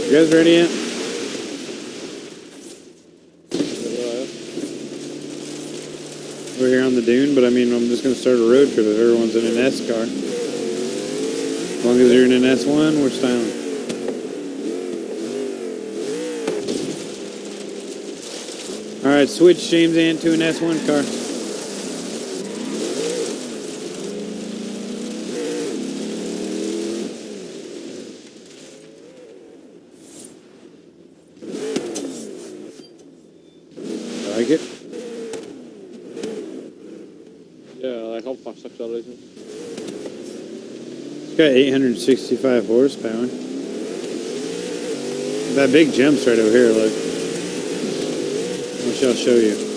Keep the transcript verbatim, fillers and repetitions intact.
You guys ready yet? We're here on the dune, but I mean, I'm just going to start a road trip if everyone's in an S car. As long as you're in an S one, we're styling. Alright, switch James Ant to an S one car. I like it. Yeah, I hope fast acceleration. It's got eight hundred sixty-five horsepower. That big jump's right over here, look. Which I'll show you.